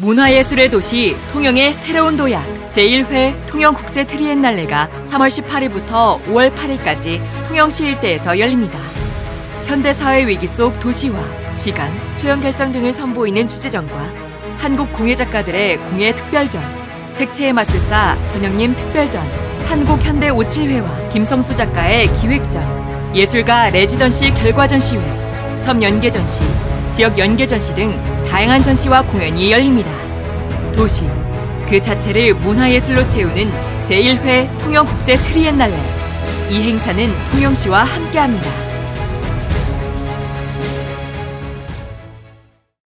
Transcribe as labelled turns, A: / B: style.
A: 문화예술의 도시 통영의 새로운 도약 제1회 통영국제 트리엔날레가 3월 18일부터 5월 8일까지 통영시 일대에서 열립니다. 현대사회 위기 속 도시화, 시간, 소형 결성 등을 선보이는 주제전과 한국 공예 작가들의 공예 특별전, 색채의 마술사 전영님 특별전, 한국 현대 57회와 김성수 작가의 기획전, 예술가 레지던시 결과 전시회, 섬 연계 전시, 지역 연계 전시 등 다양한 전시와 공연이 열립니다. 도시, 그 자체를 문화예술로 채우는 제1회 통영국제 트리엔날레. 이 행사는 통영시와 함께합니다.